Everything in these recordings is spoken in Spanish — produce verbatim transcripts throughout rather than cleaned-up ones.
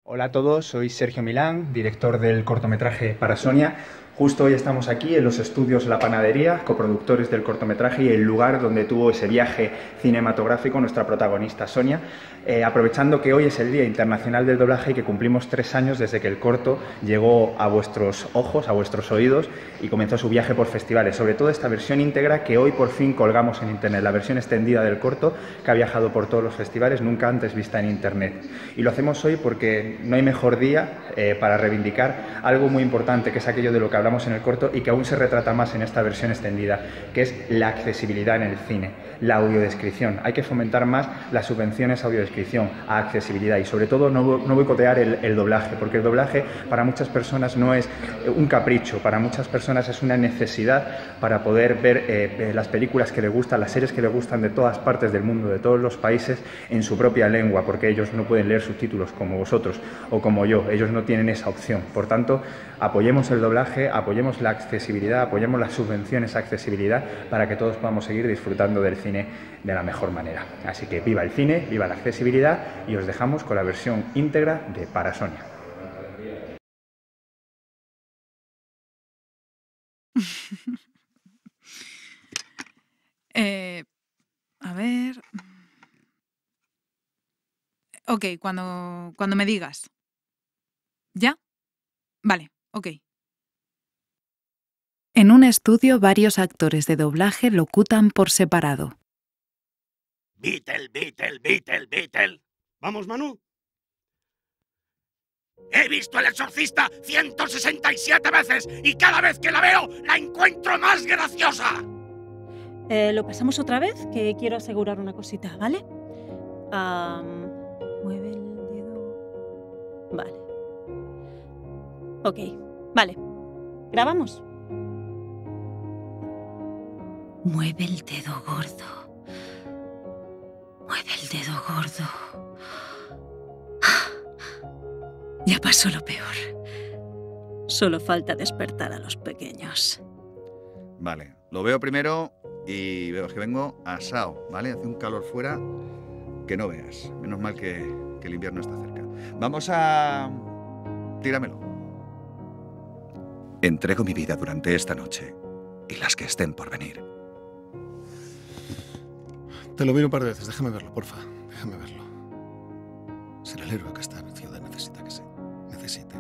Hola a todos, soy Sergio Milán, director del cortometraje para Sonia. Justo hoy estamos aquí en los estudios La Panadería, coproductores del cortometraje y el lugar donde tuvo ese viaje cinematográfico nuestra protagonista Sonia, eh, aprovechando que hoy es el Día Internacional del Doblaje y que cumplimos tres años desde que el corto llegó a vuestros ojos, a vuestros oídos y comenzó su viaje por festivales, sobre todo esta versión íntegra que hoy por fin colgamos en internet, la versión extendida del corto que ha viajado por todos los festivales, nunca antes vista en internet. Y lo hacemos hoy porque no hay mejor día eh, para reivindicar algo muy importante, que es aquello de lo que hablamos en el corto y que aún se retrata más en esta versión extendida, que es la accesibilidad en el cine, la audiodescripción. Hay que fomentar más las subvenciones a audiodescripción, a accesibilidad y sobre todo no, no boicotear el, el doblaje, porque el doblaje para muchas personas no es un capricho, para muchas personas es una necesidad para poder ver eh, las películas que les gustan, las series que les gustan de todas partes del mundo, de todos los países, en su propia lengua, porque ellos no pueden leer subtítulos como vosotros o como yo, ellos no tienen esa opción. Por tanto, apoyemos el doblaje, apoyemos la accesibilidad, apoyemos las subvenciones a accesibilidad para que todos podamos seguir disfrutando del cine de la mejor manera. Así que viva el cine, viva la accesibilidad y os dejamos con la versión íntegra de Para Sonia. eh, a ver... Ok, cuando, cuando me digas. ¿Ya? Vale, ok. En un estudio, varios actores de doblaje locutan por separado. Beatle, Beatle, Beatle, Beatle. ¿Vamos, Manu? He visto El Exorcista ciento sesenta y siete veces y cada vez que la veo la encuentro más graciosa. Eh, ¿Lo pasamos otra vez? Que quiero asegurar una cosita, ¿vale? Um, mueve el dedo... Vale. Ok, vale. ¿Grabamos? Mueve el dedo gordo. Mueve el dedo gordo. Ya pasó lo peor. Solo falta despertar a los pequeños. Vale, lo veo primero y veo que vengo asado, ¿vale? Hace un calor fuera que no veas. Menos mal que, que el invierno está cerca. Vamos a... Tíramelo. Entrego mi vida durante esta noche y las que estén por venir. Te lo miro un par de veces, déjame verlo, porfa. Déjame verlo. Ser el héroe que esta ciudad necesita que sea. Necesite.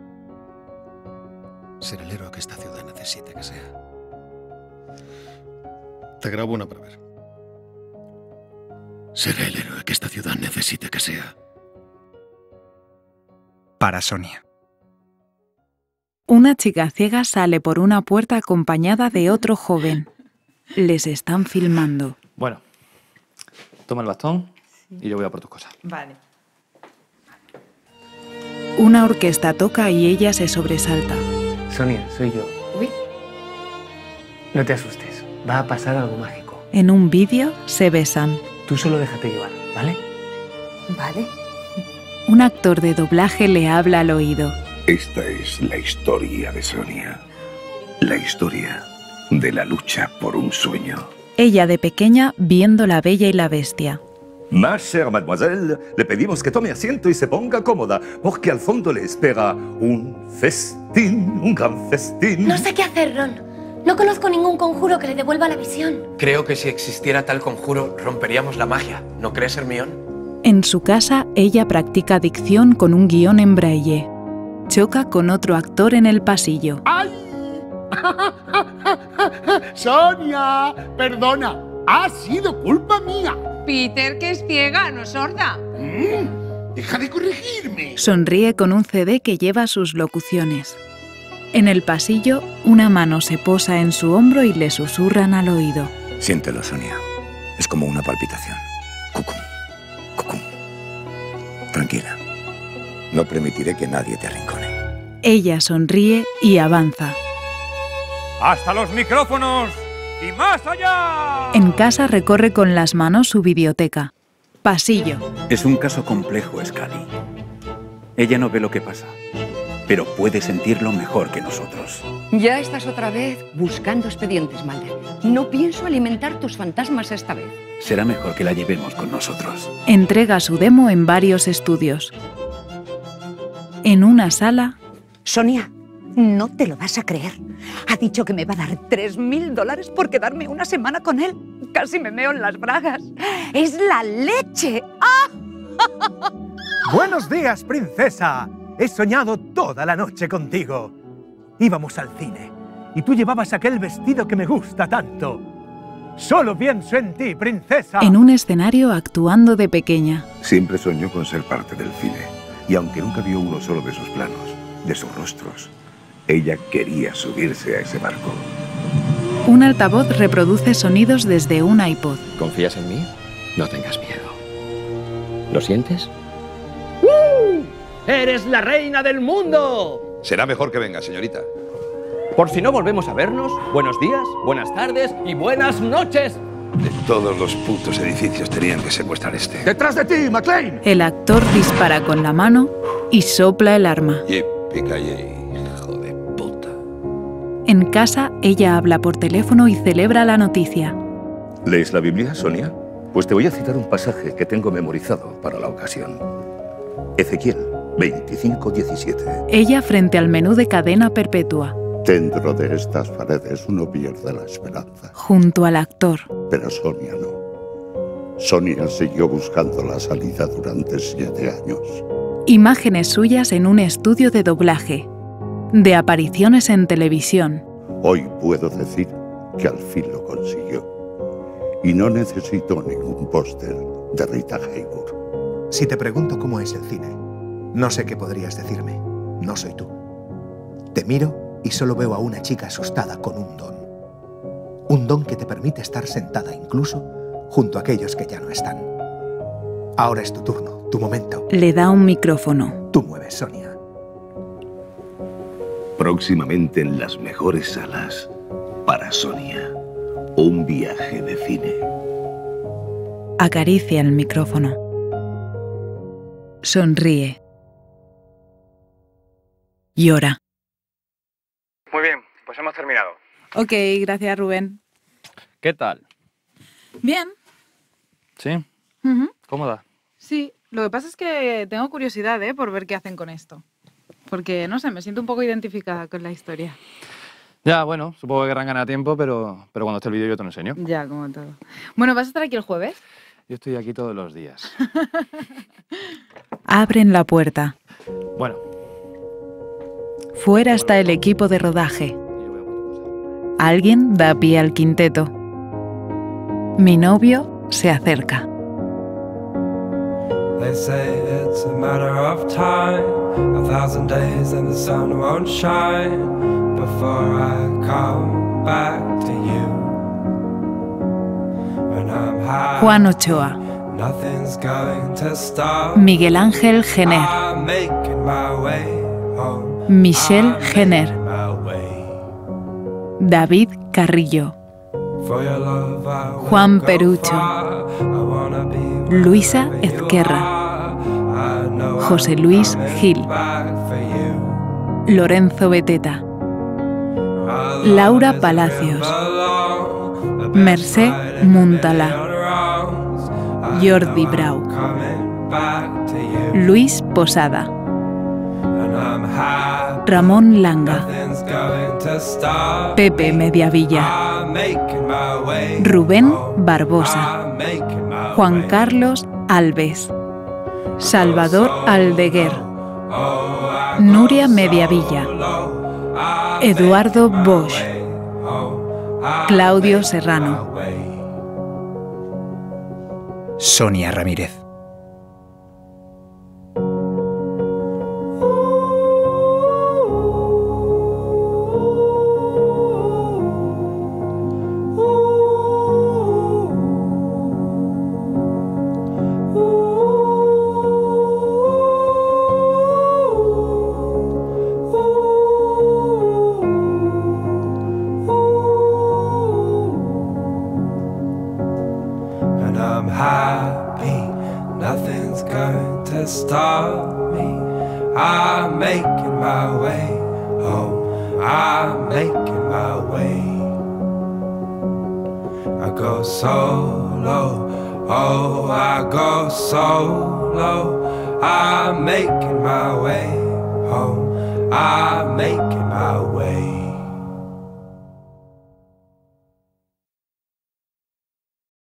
Ser el héroe que esta ciudad necesite que sea. Te grabo una para ver. Seré el héroe que esta ciudad necesite que sea. Para Sonia. Una chica ciega sale por una puerta acompañada de otro joven. Les están filmando. Bueno, toma el bastón y yo voy a por tus cosas. Vale. Una orquesta toca y ella se sobresalta. Sonia, soy yo. Uy. No te asustes, va a pasar algo mágico. En un vídeo se besan. Tú solo déjate llevar, ¿vale? Vale. Un actor de doblaje le habla al oído. Esta es la historia de Sonia. La historia de la lucha por un sueño. Ella de pequeña viendo La Bella y la Bestia. Ma chère mademoiselle, le pedimos que tome asiento y se ponga cómoda, porque al fondo le espera un festín, un gran festín. No sé qué hacer, Ron. No conozco ningún conjuro que le devuelva la visión. Creo que si existiera tal conjuro, romperíamos la magia. ¿No crees, Hermione? En su casa, ella practica dicción con un guión en braille. Choca con otro actor en el pasillo. ¡Ay! Sonia, perdona, ha sido culpa mía. Peter, que es ciega, no sorda. Mm, deja de corregirme. Sonríe con un C D que lleva sus locuciones. En el pasillo, una mano se posa en su hombro y le susurran al oído. Siéntelo, Sonia. Es como una palpitación. Cucum, cucum. Tranquila. No permitiré que nadie te arrincone. Ella sonríe y avanza. ¡Hasta los micrófonos! ¡Y más allá! En casa recorre con las manos su biblioteca. Pasillo. Es un caso complejo, Scully. Ella no ve lo que pasa, pero puede sentirlo mejor que nosotros. Ya estás otra vez buscando expedientes, Mulder. No pienso alimentar tus fantasmas esta vez. Será mejor que la llevemos con nosotros. Entrega su demo en varios estudios. En una sala... Sonia, no te lo vas a creer. Ha dicho que me va a dar tres mil dólares por quedarme una semana con él. Casi me meo en las bragas. ¡Es la leche! ¡Ah! Buenos días, princesa. He soñado toda la noche contigo. Íbamos al cine y tú llevabas aquel vestido que me gusta tanto. Solo pienso en ti, princesa. En un escenario actuando de pequeña. Siempre soñó con ser parte del cine. Y aunque nunca vio uno solo de sus planos, de sus rostros, ella quería subirse a ese barco. Un altavoz reproduce sonidos desde un iPod. ¿Confías en mí? No tengas miedo. ¿Lo sientes? ¡Uh! ¡Eres la reina del mundo! Será mejor que venga, señorita. Por si no volvemos a vernos, buenos días, buenas tardes y buenas noches. De todos los putos edificios tenían que secuestrar este. ¡Detrás de ti, McLean! El actor dispara con la mano y sopla el arma. Yippee-ki-yay, hijo de puta. En casa, ella habla por teléfono y celebra la noticia. ¿Lees la Biblia, Sonia? Pues te voy a citar un pasaje que tengo memorizado para la ocasión. Ezequiel veinticinco diecisiete. Ella frente al menú de cadena perpetua. Dentro de estas paredes uno pierde la esperanza. Junto al actor. Pero Sonia no. Sonia siguió buscando la salida durante siete años. Imágenes suyas en un estudio de doblaje. De apariciones en televisión. Hoy puedo decir que al fin lo consiguió. Y no necesito ningún póster de Rita Hayworth. Si te pregunto cómo es el cine, no sé qué podrías decirme. No soy tú. Te miro y solo veo a una chica asustada con un don. Un don que te permite estar sentada incluso junto a aquellos que ya no están. Ahora es tu turno, tu momento. Le da un micrófono. Tú mueves, Sonia. Próximamente en las mejores salas, para Sonia, un viaje de cine. Acaricia el micrófono. Sonríe. Llora. Muy bien, pues hemos terminado. Ok, gracias, Rubén. ¿Qué tal? Bien. ¿Sí? Uh-huh. ¿Cómoda? Sí, lo que pasa es que tengo curiosidad, ¿eh? Por ver qué hacen con esto. Porque, no sé, me siento un poco identificada con la historia. Ya, bueno, supongo que querrán ganar tiempo, pero, pero cuando esté el vídeo yo te lo enseño. Ya, como todo. Bueno, ¿vas a estar aquí el jueves? Yo estoy aquí todos los días. Abren la puerta. Bueno. Fuera está el equipo de rodaje. Alguien da pie al quinteto. Mi novio se acerca. They say it's a matter of time, a thousand days and the sun won't shine before I come back to you. When I'm high, Juan Ochoa. nothing's going to stop. Miguel Ángel Jenner. I'm making my way home. Michelle Jenner. My way. David Carrillo. For your love, I will Juan go Perucho. far. I wanna be Luisa wherever you Ezquerra. are. I know José Luis Gil. back for you. Lorenzo Beteta. Laura Palacios. Mercé Muntalá. Jordi Brau. Luis Posada. Ramón Langa. Pepe Mediavilla. Rubén Barbosa. Juan Carlos Alves. Salvador Aldeguer. Nuria Mediavilla. Eduardo Bosch. Claudio Serrano. Sonia Ramírez. And I'm happy, nothing's going to stop me. I'm making my way home, I'm making my way. I go solo, oh, I go solo. I'm making my way home. I'm making my way